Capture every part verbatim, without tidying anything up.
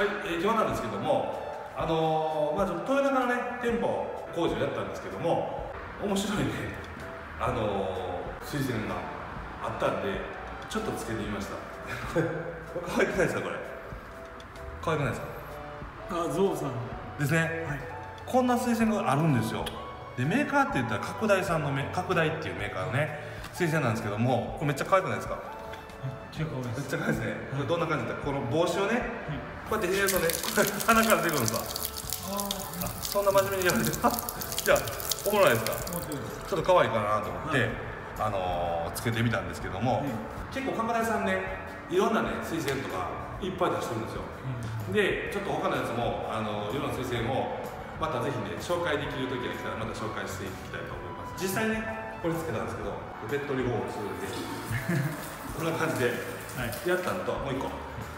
はい、えー、今日なんですけども、あのー、まあちょっと豊中のね店舗工事をやったんですけども、面白いね、あのー、水栓があったんでちょっとつけてみました。可愛くないですかこれ？可愛くないですか？ あ、ゾウさんですね。はい、こんな水栓があるんですよ。でメーカーって言ったら拡大さんのめ拡大っていうメーカーのね水栓なんですけども、これめっちゃ可愛くないですか？ めっちゃ可愛いです。 めっちゃ可愛いですね。これどんな感じだった？この帽子をね、こうやってひねるとね、これ鼻から出てくるんですわ。あ、そんな真面目にやられてる。じゃあおもろないですか？ちょっと可愛いかなと思って、はい、あのー、つけてみたんですけども、うん、結構拡大さんね、いろんなね水栓とかいっぱい出してるんですよ。うん、でちょっと他のやつもあのいろんな水栓をまたぜひね紹介できる時が来たらまた紹介していきたいと思います。実際ねこれつけたんですけど、ベッドリフォームするんでこんな感じでやったのと、もう一個。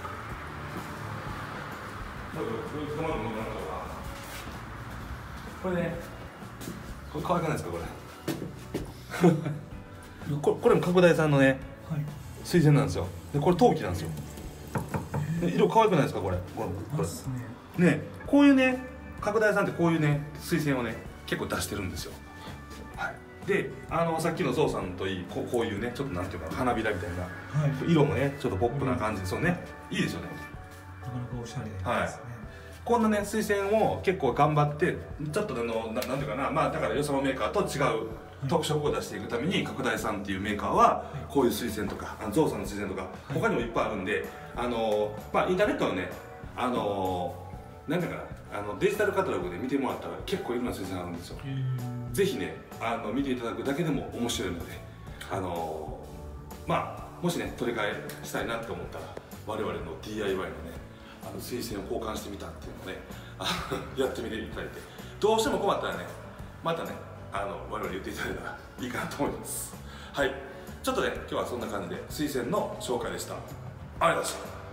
これね、これ可愛くないですかこれ？これこれも拡大さんのね、はい、水栓なんですよ。でこれ陶器なんですよ。で色可愛くないですかこれ？これこれね、こういうね拡大さんってこういうね水栓をね結構出してるんですよ。はい、であのさっきのゾウさんといい、こう、こういうねちょっとなんていうか花びらみたいな、はい、色もねちょっとポップな感じで、そうね、いいですよね。 なかなかおしゃれですね。はい、 こんなね水栓を結構頑張ってちょっとあの な, なんていうかな、まあだからよそのメーカーと違う特色を出していくために、拡大さんっていうメーカーはこういう水栓とか、あのゾウさんの水栓とか他にもいっぱいあるんで、あのまあインターネットのね、あのなんていうかな、あのデジタルカタログで見てもらったら結構いろんな水栓あるんですよ。ぜひねあの見ていただくだけでも面白いので、あのまあもしね取り替えしたいなと思ったら我々の ディーアイワイ のねあの水栓を交換してみたっていうのをねやってみていただいて、どうしても困ったらねまたねあの我々言っていただいたらいいかなと思います。はい、ちょっとね今日はそんな感じで水栓の紹介でした。ありがとうございました。